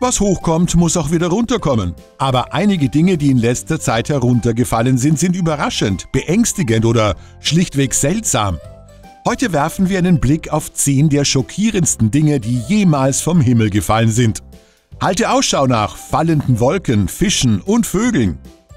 Was hochkommt, muss auch wieder runterkommen. Aber einige Dinge, die in letzter Zeit heruntergefallen sind, sind überraschend, beängstigend oder schlichtweg seltsam. Heute werfen wir einen Blick auf 10 der schockierendsten Dinge, die jemals vom Himmel gefallen sind. Halte Ausschau nach fallenden Wolken, Fischen und Vögeln.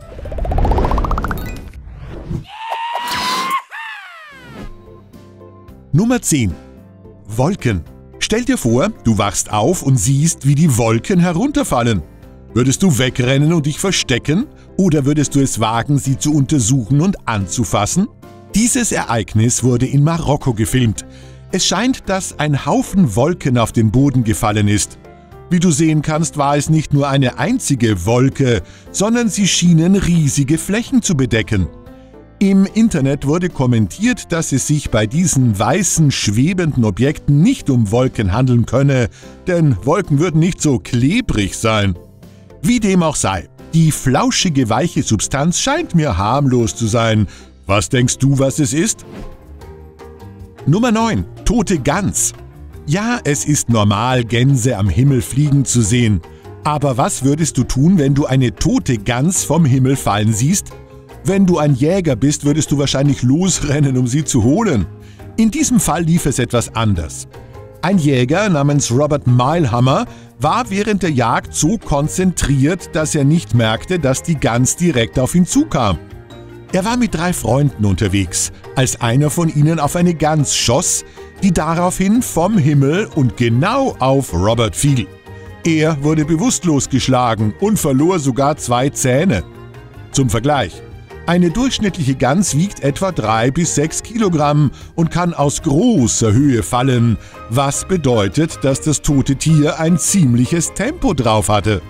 Nummer 10. Wolken. Stell dir vor, du wachst auf und siehst, wie die Wolken herunterfallen. Würdest du wegrennen und dich verstecken? Oder würdest du es wagen, sie zu untersuchen und anzufassen? Dieses Ereignis wurde in Marokko gefilmt. Es scheint, dass ein Haufen Wolken auf den Boden gefallen ist. Wie du sehen kannst, war es nicht nur eine einzige Wolke, sondern sie schienen riesige Flächen zu bedecken. Im Internet wurde kommentiert, dass es sich bei diesen weißen, schwebenden Objekten nicht um Wolken handeln könne, denn Wolken würden nicht so klebrig sein. Wie dem auch sei, die flauschige, weiche Substanz scheint mir harmlos zu sein. Was denkst du, was es ist? Nummer 9. Tote Gans. Ja, es ist normal, Gänse am Himmel fliegen zu sehen. Aber was würdest du tun, wenn du eine tote Gans vom Himmel fallen siehst? Wenn du ein Jäger bist, würdest du wahrscheinlich losrennen, um sie zu holen. In diesem Fall lief es etwas anders. Ein Jäger namens Robert Milehammer war während der Jagd so konzentriert, dass er nicht merkte, dass die Gans direkt auf ihn zukam. Er war mit 3 Freunden unterwegs, als einer von ihnen auf eine Gans schoss, die daraufhin vom Himmel und genau auf Robert fiel. Er wurde bewusstlos geschlagen und verlor sogar 2 Zähne. Zum Vergleich: Eine durchschnittliche Gans wiegt etwa 3 bis 6 Kilogramm und kann aus großer Höhe fallen, was bedeutet, dass das tote Tier ein ziemliches Tempo drauf hatte.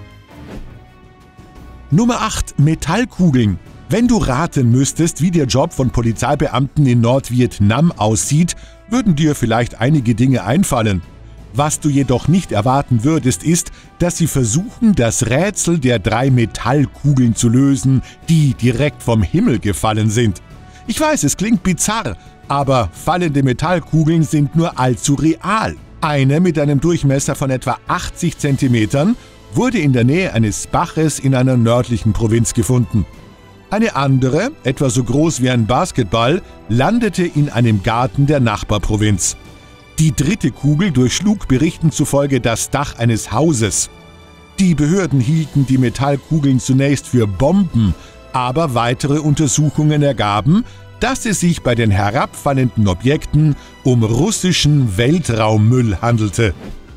Nummer 8. Metallkugeln. Wenn du raten müsstest, wie der Job von Polizeibeamten in Nordvietnam aussieht, würden dir vielleicht einige Dinge einfallen. Was du jedoch nicht erwarten würdest, ist, dass sie versuchen, das Rätsel der 3 Metallkugeln zu lösen, die direkt vom Himmel gefallen sind. Ich weiß, es klingt bizarr, aber fallende Metallkugeln sind nur allzu real. Eine mit einem Durchmesser von etwa 80 cm wurde in der Nähe eines Baches in einer nördlichen Provinz gefunden. Eine andere, etwa so groß wie ein Basketball, landete in einem Garten der Nachbarprovinz. Die 3. Kugel durchschlug Berichten zufolge das Dach eines Hauses. Die Behörden hielten die Metallkugeln zunächst für Bomben, aber weitere Untersuchungen ergaben, dass es sich bei den herabfallenden Objekten um russischen Weltraummüll handelte.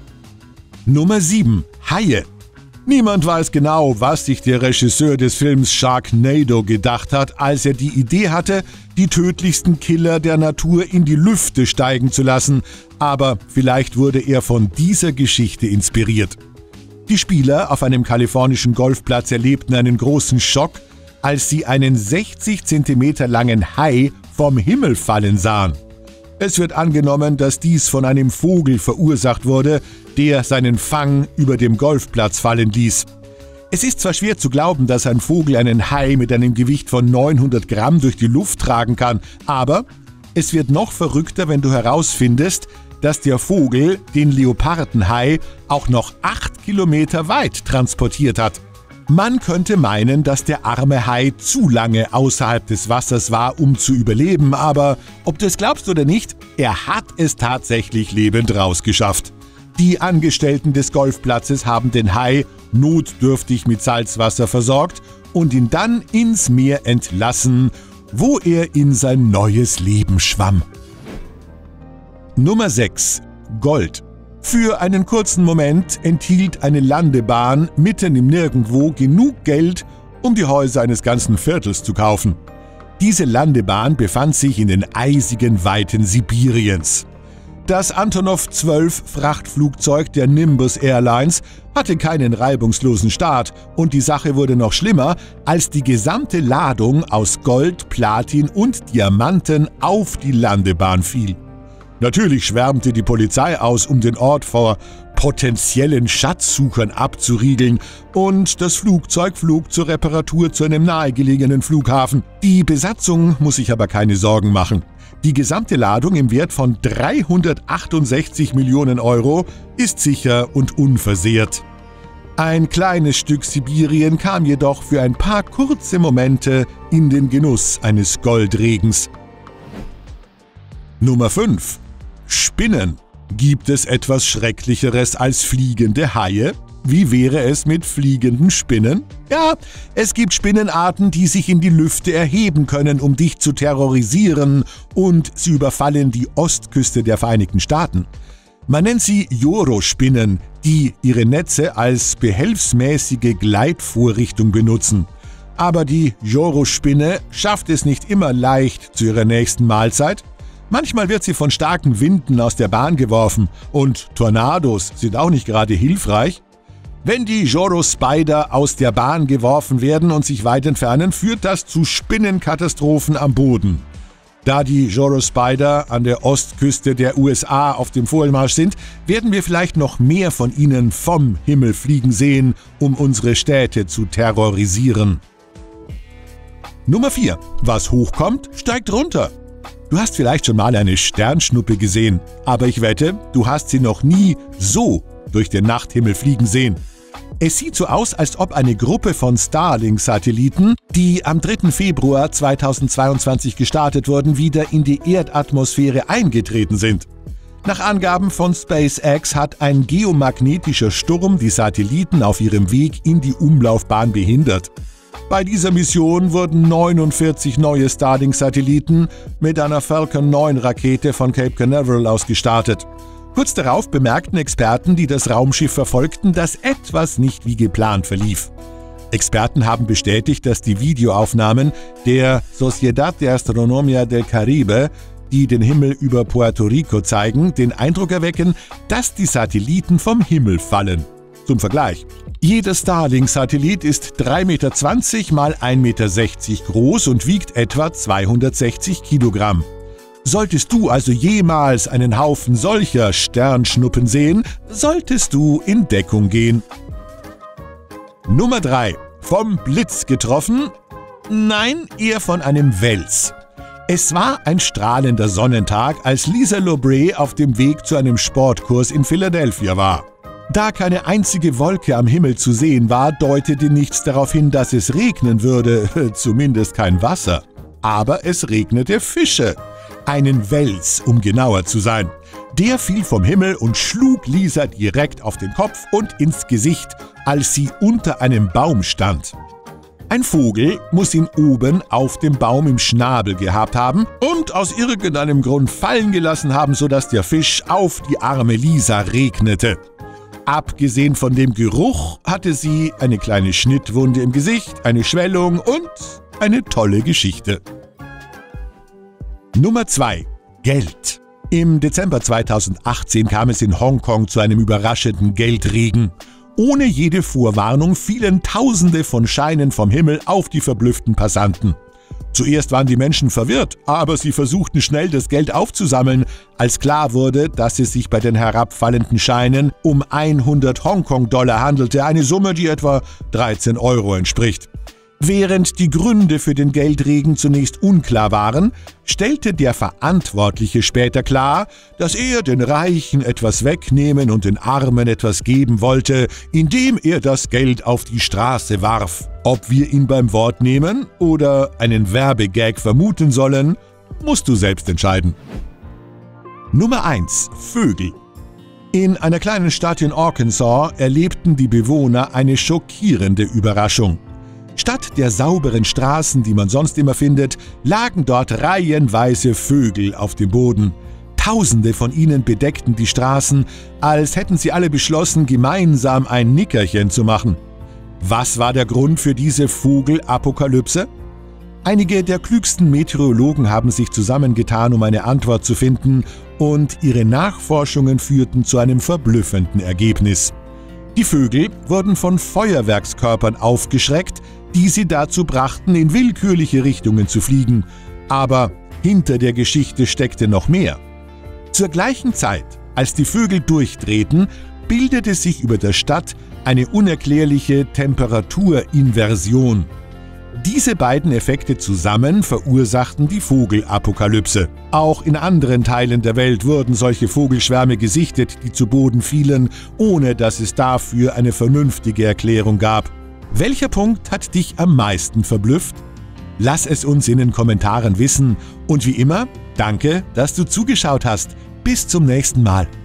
Nummer 7. Haie. Niemand weiß genau, was sich der Regisseur des Films Sharknado gedacht hat, als er die Idee hatte, die tödlichsten Killer der Natur in die Lüfte steigen zu lassen, aber vielleicht wurde er von dieser Geschichte inspiriert. Die Spieler auf einem kalifornischen Golfplatz erlebten einen großen Schock, als sie einen 60 cm langen Hai vom Himmel fallen sahen. Es wird angenommen, dass dies von einem Vogel verursacht wurde, der seinen Fang über dem Golfplatz fallen ließ. Es ist zwar schwer zu glauben, dass ein Vogel einen Hai mit einem Gewicht von 900 Gramm durch die Luft tragen kann, aber es wird noch verrückter, wenn du herausfindest, dass der Vogel den Leopardenhai auch noch 8 Kilometer weit transportiert hat. Man könnte meinen, dass der arme Hai zu lange außerhalb des Wassers war, um zu überleben, aber ob du es glaubst oder nicht, er hat es tatsächlich lebend rausgeschafft. Die Angestellten des Golfplatzes haben den Hai notdürftig mit Salzwasser versorgt und ihn dann ins Meer entlassen, wo er in sein neues Leben schwamm. Nummer 6. Gold. Für einen kurzen Moment enthielt eine Landebahn mitten im Nirgendwo genug Geld, um die Häuser eines ganzen Viertels zu kaufen. Diese Landebahn befand sich in den eisigen Weiten Sibiriens. Das Antonov 12 Frachtflugzeug der Nimbus Airlines hatte keinen reibungslosen Start und die Sache wurde noch schlimmer, als die gesamte Ladung aus Gold, Platin und Diamanten auf die Landebahn fiel. Natürlich schwärmte die Polizei aus, um den Ort vor potenziellen Schatzsuchern abzuriegeln, und das Flugzeug flog zur Reparatur zu einem nahegelegenen Flughafen. Die Besatzung muss sich aber keine Sorgen machen. Die gesamte Ladung im Wert von 368 Millionen Euro ist sicher und unversehrt. Ein kleines Stück Sibirien kam jedoch für ein paar kurze Momente in den Genuss eines Goldregens. Nummer 5. Spinnen. Gibt es etwas Schrecklicheres als fliegende Haie? Wie wäre es mit fliegenden Spinnen? Ja, es gibt Spinnenarten, die sich in die Lüfte erheben können, um dich zu terrorisieren, und sie überfallen die Ostküste der Vereinigten Staaten. Man nennt sie Joro-Spinnen, die ihre Netze als behelfsmäßige Gleitvorrichtung benutzen. Aber die Joro-Spinne schafft es nicht immer leicht zu ihrer nächsten Mahlzeit. Manchmal wird sie von starken Winden aus der Bahn geworfen, und Tornados sind auch nicht gerade hilfreich. Wenn die Joro-Spider aus der Bahn geworfen werden und sich weit entfernen, führt das zu Spinnenkatastrophen am Boden. Da die Joro-Spider an der Ostküste der USA auf dem Vormarsch sind, werden wir vielleicht noch mehr von ihnen vom Himmel fliegen sehen, um unsere Städte zu terrorisieren. Nummer 4. Was hochkommt, steigt runter. Du hast vielleicht schon mal eine Sternschnuppe gesehen, aber ich wette, du hast sie noch nie so durch den Nachthimmel fliegen sehen. Es sieht so aus, als ob eine Gruppe von Starlink-Satelliten, die am 3. Februar 2022 gestartet wurden, wieder in die Erdatmosphäre eingetreten sind. Nach Angaben von SpaceX hat ein geomagnetischer Sturm die Satelliten auf ihrem Weg in die Umlaufbahn behindert. Bei dieser Mission wurden 49 neue Starlink-Satelliten mit einer Falcon 9-Rakete von Cape Canaveral aus gestartet. Kurz darauf bemerkten Experten, die das Raumschiff verfolgten, dass etwas nicht wie geplant verlief. Experten haben bestätigt, dass die Videoaufnahmen der Sociedad de Astronomía del Caribe, die den Himmel über Puerto Rico zeigen, den Eindruck erwecken, dass die Satelliten vom Himmel fallen. Zum Vergleich: Jeder Starlink-Satellit ist 3,20 Meter mal 1,60 Meter groß und wiegt etwa 260 Kilogramm. Solltest du also jemals einen Haufen solcher Sternschnuppen sehen, solltest du in Deckung gehen. Nummer 3. Vom Blitz getroffen? Nein, eher von einem Wels. Es war ein strahlender Sonnentag, als Lisa Loubret auf dem Weg zu einem Sportkurs in Philadelphia war. Da keine einzige Wolke am Himmel zu sehen war, deutete nichts darauf hin, dass es regnen würde, zumindest kein Wasser. Aber es regnete Fische. Einen Wels, um genauer zu sein. Der fiel vom Himmel und schlug Lisa direkt auf den Kopf und ins Gesicht, als sie unter einem Baum stand. Ein Vogel muss ihn oben auf dem Baum im Schnabel gehabt haben und aus irgendeinem Grund fallen gelassen haben, sodass der Fisch auf die arme Lisa regnete. Abgesehen von dem Geruch hatte sie eine kleine Schnittwunde im Gesicht, eine Schwellung und eine tolle Geschichte. Nummer 2. Geld. Im Dezember 2018 kam es in Hongkong zu einem überraschenden Geldregen. Ohne jede Vorwarnung fielen Tausende von Scheinen vom Himmel auf die verblüfften Passanten. Zuerst waren die Menschen verwirrt, aber sie versuchten schnell das Geld aufzusammeln, als klar wurde, dass es sich bei den herabfallenden Scheinen um 100 Hongkong-Dollar handelte, eine Summe, die etwa 13 Euro entspricht. Während die Gründe für den Geldregen zunächst unklar waren, stellte der Verantwortliche später klar, dass er den Reichen etwas wegnehmen und den Armen etwas geben wollte, indem er das Geld auf die Straße warf. Ob wir ihn beim Wort nehmen oder einen Werbegag vermuten sollen, musst du selbst entscheiden. Nummer 1. Vögel. In einer kleinen Stadt in Arkansas erlebten die Bewohner eine schockierende Überraschung. Statt der sauberen Straßen, die man sonst immer findet, lagen dort reihenweise Vögel auf dem Boden. Tausende von ihnen bedeckten die Straßen, als hätten sie alle beschlossen, gemeinsam ein Nickerchen zu machen. Was war der Grund für diese Vogelapokalypse? Einige der klügsten Meteorologen haben sich zusammengetan, um eine Antwort zu finden, und ihre Nachforschungen führten zu einem verblüffenden Ergebnis. Die Vögel wurden von Feuerwerkskörpern aufgeschreckt, die sie dazu brachten, in willkürliche Richtungen zu fliegen. Aber hinter der Geschichte steckte noch mehr. Zur gleichen Zeit, als die Vögel durchdrehten, bildete sich über der Stadt eine unerklärliche Temperaturinversion. Diese beiden Effekte zusammen verursachten die Vogelapokalypse. Auch in anderen Teilen der Welt wurden solche Vogelschwärme gesichtet, die zu Boden fielen, ohne dass es dafür eine vernünftige Erklärung gab. Welcher Punkt hat dich am meisten verblüfft? Lass es uns in den Kommentaren wissen und wie immer, danke, dass du zugeschaut hast. Bis zum nächsten Mal.